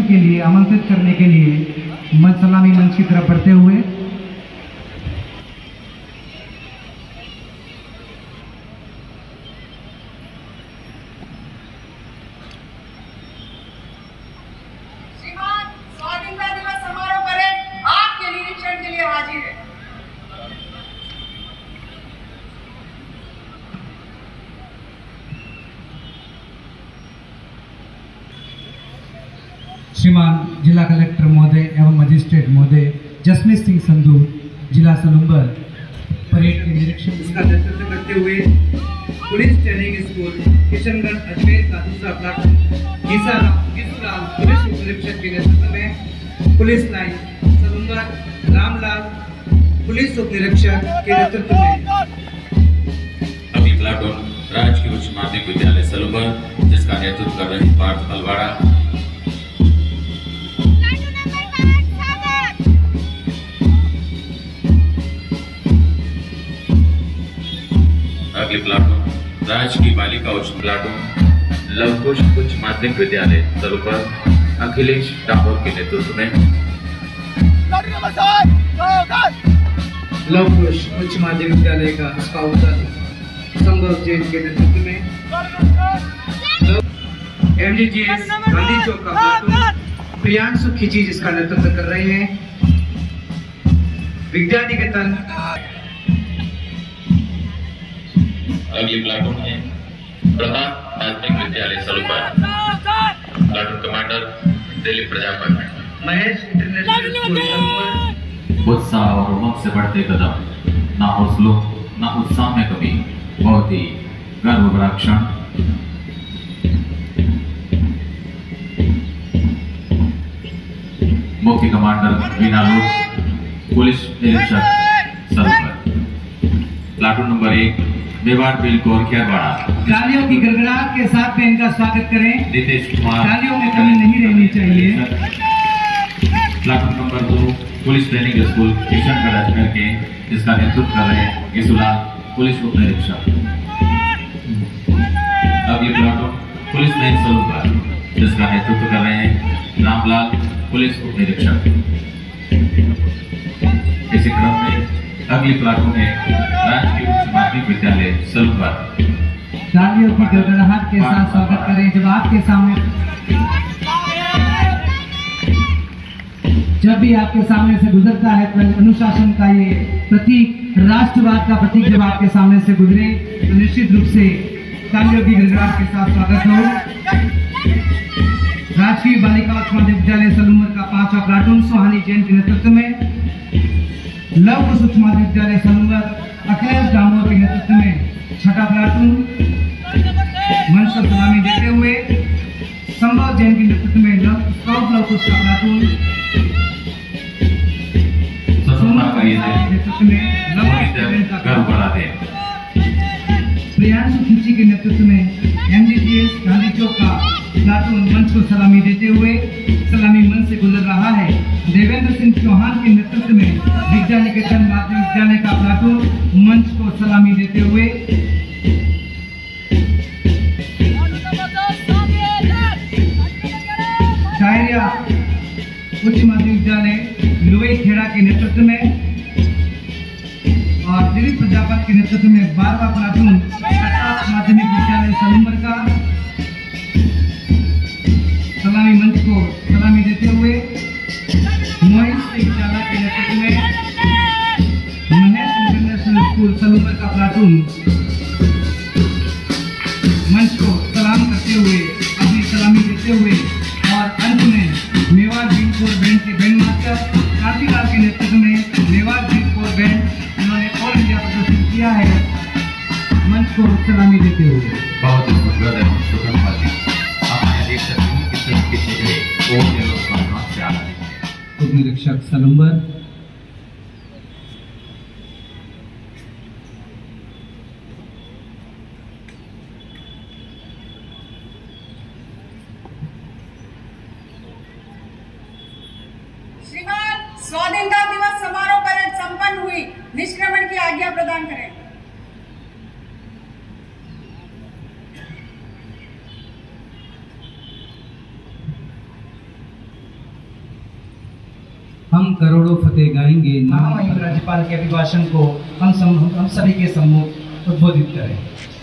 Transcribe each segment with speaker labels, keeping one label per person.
Speaker 1: के लिए आमंत्रित करने के लिए सलामी मंच की तरफ बढ़ते हुए
Speaker 2: स्वाधीनता दिवस समारोह परेड आपके निरीक्षण के लिए हाजिर है।
Speaker 1: श्रीमान जिला कलेक्टर महोदय एवं मजिस्ट्रेट महोदय जसमीत सिंह संधू जिला सलूम्बर परेड के निरीक्षण
Speaker 3: इसका नेतृत्व करते हुए police training school Kishangarh Ajmer का दूसरा प्लाटून गीसूराम पुलिस उप निरीक्षक के नेतृत्व में police line Salumber Ramlal police उप निरीक्षक के नेतृत्व में
Speaker 4: अभी प्लाटून राजकीय उच्च माध्यमिक विद्यालय सलूम्बर जिसका नेतृत्व कर रहे पार्थ अलवाड़ा। अगले प्लाटून राजकीय बालिका उच्च प्लाटून लवकुश उच्च माध्यमिक विद्यालय सलूम्बर अखिलेश डामोर के नेतृत्व में
Speaker 3: लवकुश उच्च माध्यमिक विद्यालय का स्काउटर संभव जैन के नेतृत्व में MGGS गांधी चौक का प्लाटून प्रियांशु खिची जिसका नेतृत्व कर रहे हैं विद्यानिकेतन।
Speaker 4: अगली प्लाटून है प्रताप माध्यमिक विद्यालय Salumber platoon commander Dilip Prajapati.
Speaker 3: Mahesh international school Salumber.
Speaker 4: उत्साह और उमंग से बढ़ते कदम, ना हौसलों ना उत्साह में कमी, बहुत ही गर्व भरा क्षण। मुख्य कमांडर वीना लूट पुलिस निरीक्षक Salumber platoon number 1 Mewar Bhil corps Kherwara.
Speaker 1: तालियों की गड़गड़ाहट के साथ में इनका स्वागत करें।
Speaker 4: नितेश कुमार
Speaker 1: तालियों में कमी नहीं रहनी चाहिए।
Speaker 4: Platoon number 2 police training school Kishangarh Ajmer के जिसका नेतृत्व कर रहे हैं गीसूलाल पुलिस उप निरीक्षक। अगली प्लाटून पुलिस लाइन सलूम्बर जिसका नेतृत्व कर रहे हैं रामलाल पुलिस उप निरीक्षक। इसी क्रम में अगली प्लाटून है राजकीय उच्च माध्यमिक विद्यालय सलूम्बर।
Speaker 1: तालियों की गड़गड़ाहट के साथ स्वागत करें। जब भी आपके सामने से गुजरता है तो अनुशासन का ये प्रतीक, राष्ट्रवाद का प्रतीक जब आपके सामने से गुजरे तो निश्चित रूप से तालियों की गड़गड़ाहट के साथ स्वागत हो। राजकीय बालिका उच्च माध्यमिक विद्यालय सलूम्बर का 5वां प्लाटून सुहानी जैन के नेतृत्व में लवकुश उच्च माध्यमिक विद्यालय सलूम्बर अखिलेश डामोर के नेतृत्व में 6ठा प्लाटून मंच को सलामी देते हुए संभव जैन के नेतृत्व में स्काउट लवकुश का प्लाटून नेतृत्व में प्रियांशु खिची के नेतृत्व में MGGS गांधी चौक का प्लाटून मंच को सलामी देते हुए सलामी मंच से गुजर रहा है। देवेंद्र सिंह चौहान के नेतृत्व में विद्यानिकेतन माध्यमिक विद्यालय का प्लाटून मंच को सलामी देते हुए शायरिया उच्च माध्यमिक विद्यालय लुवई खेड़ा के नेतृत्व में और दिलीप प्रजापति के नेतृत्व में 12वां प्लाटून माध्यमिक विद्यालय सलूम्बर का सलामी मंच को सलामी देते हुए मोहित सिंह जाला के नेतृत्व में महेश इंटरनेशनल स्कूल सलूम्बर का प्लाटून मंच को सलाम करते हुए अपनी सलामी देते हुए और अंत में मेवाड़ बीट कोर बैंड के बैंड मास्टर कांतिलाल के नेतृत्व में मेवाड़ बीट कोर बैंड उन्होंने ऑल इंडिया प्रदर्शन किया है मंच को सलामी देते हुए।
Speaker 4: बहुत ही सुंदर एवं सुगम बाजी आप देख सकते हैं किस तरीके से
Speaker 1: उप निरीक्षक सलूम्बर
Speaker 2: स्वाधीनता दिवस समारोह परेड संपन्न हुई। निष्क्रमण की आज्ञा प्रदान करें।
Speaker 1: हम करोड़ों फतेह गाएंगे। महामहिम राज्यपाल के अभिभाषण को हम सभी के सम्मुख उद्बोधित करें।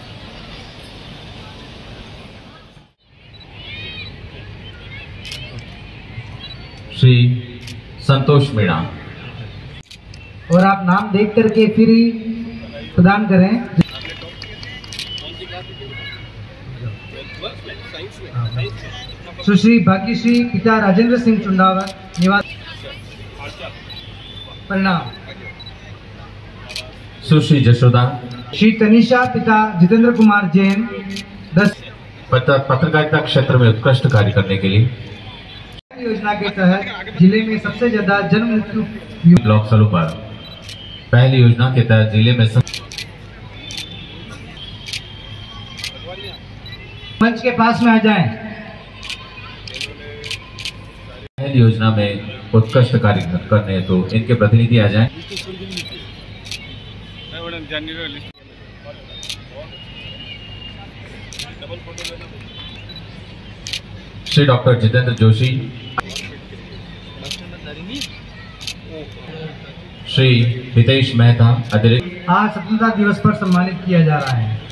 Speaker 4: श्री संतोष मीणा।
Speaker 1: और आप नाम देख करके फिर ही प्रदान करें। सुश्री भाग्यश्री पिता राजेंद्र सिंह चुंडावत निवास परिणाम।
Speaker 4: सुश्री जशोदा।
Speaker 1: श्री तनिषा पिता जितेंद्र कुमार जैन 10।
Speaker 4: पत्रकारिता क्षेत्र में उत्कृष्ट कार्य करने के लिए
Speaker 1: योजना के तहत जिले में सबसे ज्यादा जन्म मृत्यु
Speaker 4: ब्लॉक स्थलों पर पहली योजना के तहत जिले में
Speaker 1: मंच के पास में आ जाएं।
Speaker 4: पहली योजना में उत्कृष्ट कार्य करने हेतु इनके प्रतिनिधि आ जाएं। श्री डॉक्टर जितेंद्र जोशी। श्री हितेश मेहता अतिरिक्त।
Speaker 1: आज स्वतंत्रता दिवस पर सम्मानित किया जा रहा है।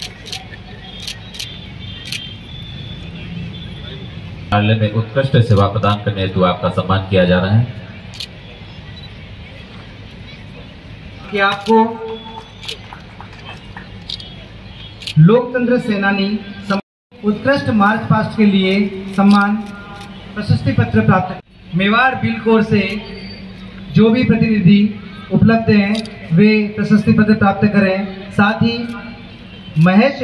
Speaker 4: कार्यालय में उत्कृष्ट सेवा प्रदान करने हेतु आपका सम्मान किया जा रहा है।
Speaker 1: कि आपको लोकतंत्र सेनानी उत्कृष्ट मार्च पास्ट के लिए सम्मान प्रशस्ति पत्र प्राप्त। मेवाड़ बिल कोर से जो भी प्रतिनिधि उपलब्ध हैं वे प्रशस्ति पत्र प्राप्त करें। साथ ही महेश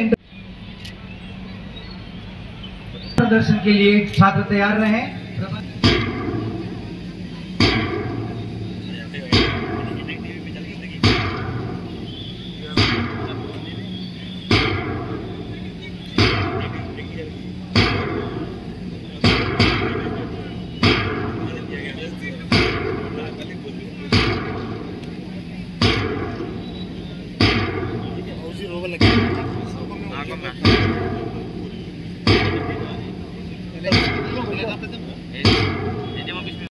Speaker 1: प्रदर्शन के लिए छात्र तैयार रहें।